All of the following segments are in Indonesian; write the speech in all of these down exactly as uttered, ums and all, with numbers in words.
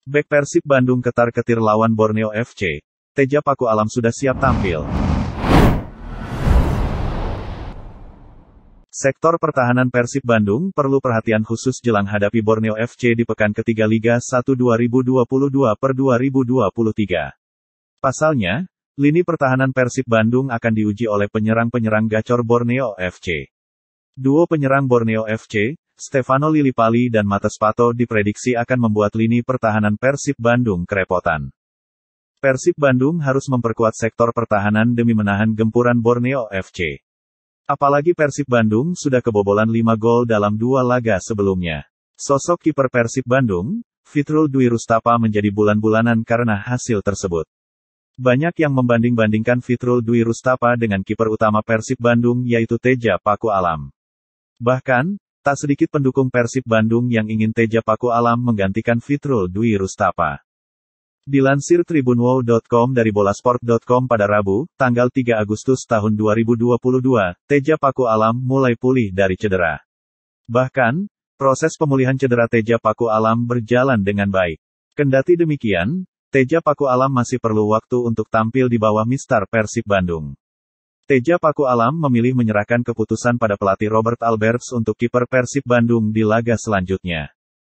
Bek Persib Bandung ketar-ketir lawan Borneo F C. Teja Paku Alam sudah siap tampil. Sektor pertahanan Persib Bandung perlu perhatian khusus jelang hadapi Borneo F C di pekan ketiga Liga satu dua ribu dua puluh dua per dua ribu dua puluh tiga. Pasalnya, lini pertahanan Persib Bandung akan diuji oleh penyerang-penyerang gacor Borneo F C. Duo penyerang Borneo F C, Stefano Lillipali dan Mates Pato diprediksi akan membuat lini pertahanan Persib Bandung kerepotan. Persib Bandung harus memperkuat sektor pertahanan demi menahan gempuran Borneo F C. Apalagi Persib Bandung sudah kebobolan lima gol dalam dua laga sebelumnya. Sosok kiper Persib Bandung, Fitrul Dwi Rustapa menjadi bulan-bulanan karena hasil tersebut. Banyak yang membanding-bandingkan Fitrul Dwi Rustapa dengan kiper utama Persib Bandung yaitu Teja Paku Alam. Bahkan, tak sedikit pendukung Persib Bandung yang ingin Teja Paku Alam menggantikan Fitrul Dwi Rustapa. Dilansir tribunwow titik com dari bolasport titik com pada Rabu, tanggal tiga Agustus tahun dua ribu dua puluh dua, Teja Paku Alam mulai pulih dari cedera. Bahkan, proses pemulihan cedera Teja Paku Alam berjalan dengan baik. Kendati demikian, Teja Paku Alam masih perlu waktu untuk tampil di bawah Mister Persib Bandung. Teja Paku Alam memilih menyerahkan keputusan pada pelatih Robert Alberts untuk kiper Persib Bandung di laga selanjutnya.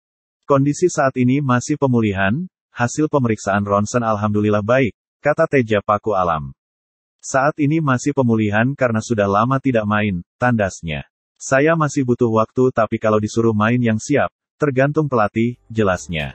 Kondisi saat ini masih pemulihan, hasil pemeriksaan ronsen alhamdulillah baik, kata Teja Paku Alam. Saat ini masih pemulihan karena sudah lama tidak main, tandasnya. Saya masih butuh waktu tapi kalau disuruh main yang siap, tergantung pelatih, jelasnya.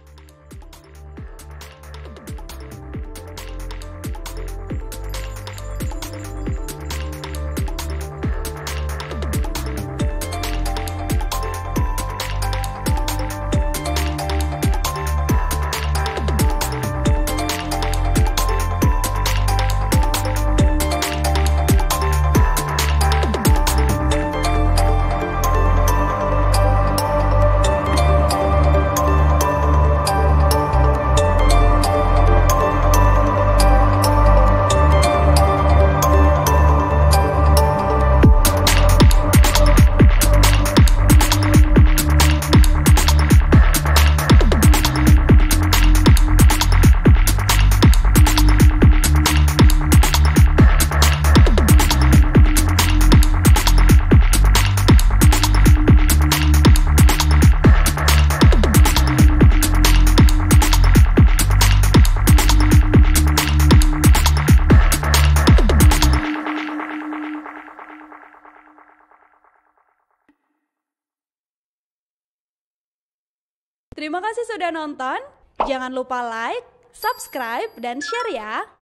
Terima kasih sudah nonton, jangan lupa like, subscribe, dan share ya!